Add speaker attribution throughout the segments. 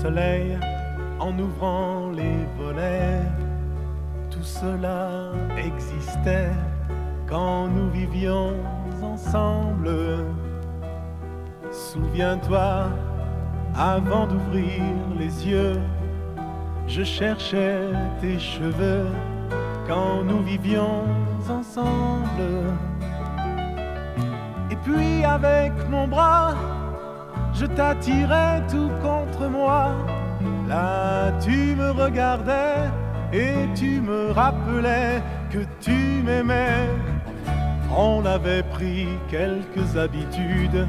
Speaker 1: soleil en ouvrant les volets. Tout cela existait quand nous vivions ensemble. Souviens-toi, avant d'ouvrir les yeux, je cherchais tes cheveux quand nous vivions ensemble. Et puis avec mon bras, je t'attirais tout contre moi. Là tu me regardais et tu me rappelais que tu m'aimais. On avait pris quelques habitudes.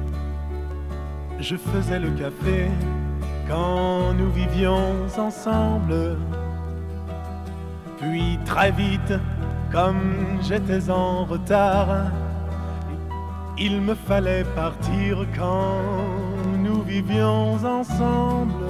Speaker 1: Je faisais le café quand nous vivions ensemble. Puis très vite, comme j'étais en retard, il me fallait partir quand nous vivions ensemble.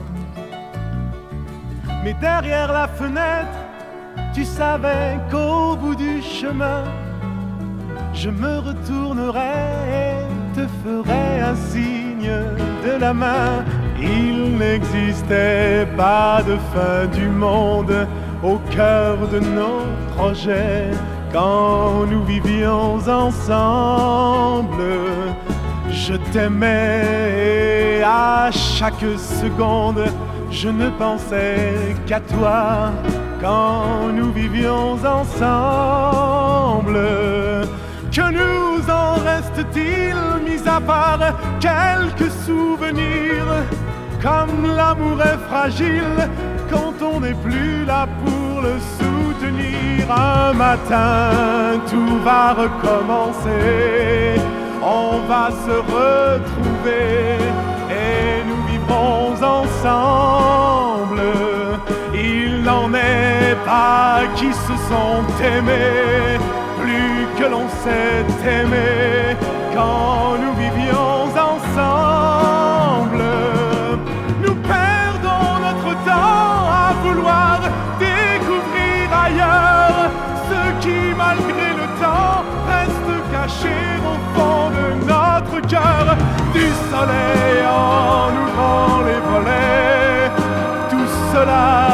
Speaker 1: Mais derrière la fenêtre, tu savais qu'au bout du chemin, je me retournerais et te ferais un signe de la main. Il n'existait pas de fin du monde au cœur de nos projets quand nous vivions ensemble. Je t'aimais et à chaque seconde, je ne pensais qu'à toi quand nous vivions ensemble. Que nous en reste-t-il, mis à part quelques souvenirs? Comme l'amour est fragile quand on n'est plus là pour le soutenir. Un matin, tout va recommencer. On va se retrouver et nous vivrons ensemble. Il n'en est pas qui se sont aimés plus que l'on s'est aimé quand nous vivions ensemble. Nous perdons notre temps à vouloir découvrir ailleurs ce qui, malgré le temps, reste caché au fond de notre cœur. Du soleil en ouvrant les volets, tout cela